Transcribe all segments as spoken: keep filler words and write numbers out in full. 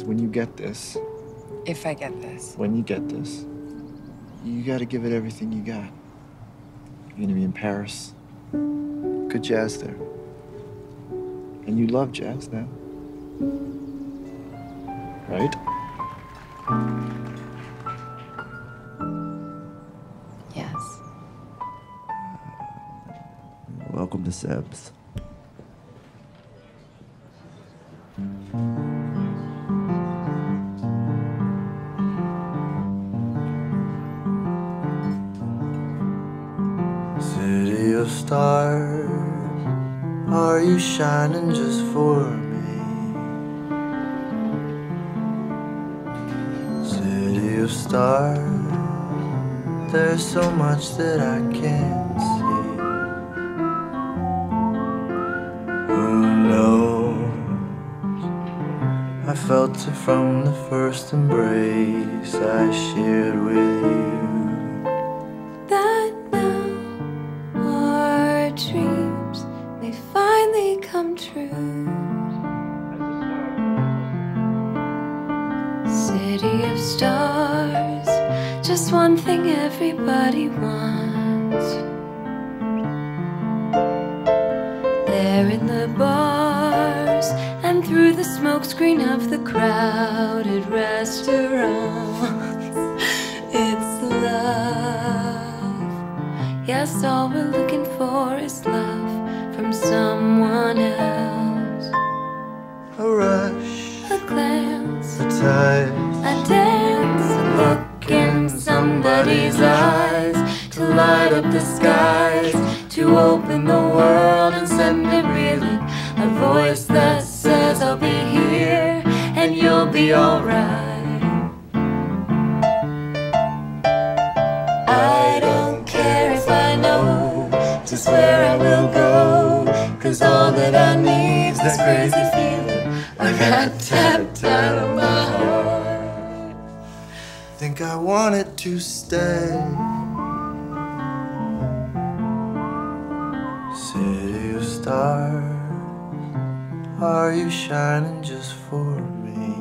when you get this... If I get this. When you get this, you gotta give it everything you got. You're gonna be in Paris. Good jazz there. And you love jazz now. Right? Yes. Welcome to Seb's. City of stars, are you shining just for me? City of stars, there's so much that I can't see. Who knows? I felt it from the first embrace I shared with you. That now our dreams may finally come true. City of stars, just one thing everybody wants. There in the bars and through the smokescreen of the crowded restaurants, it's love. Yes, all we're looking for is love from someone else. A rush, A glance, a touch, a dance, a look in somebody's eyes, to light up the skies, to open the world and send it reeling. A voice that says I'll be here and you'll be alright. I don't care if I know just where I will go, 'cause all that I need's this crazy feeling I got tapped out of my heart. think I want it to stay. City of stars, are you shining just for me?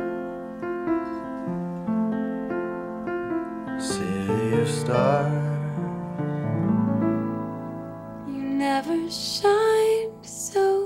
City of stars, You never shined so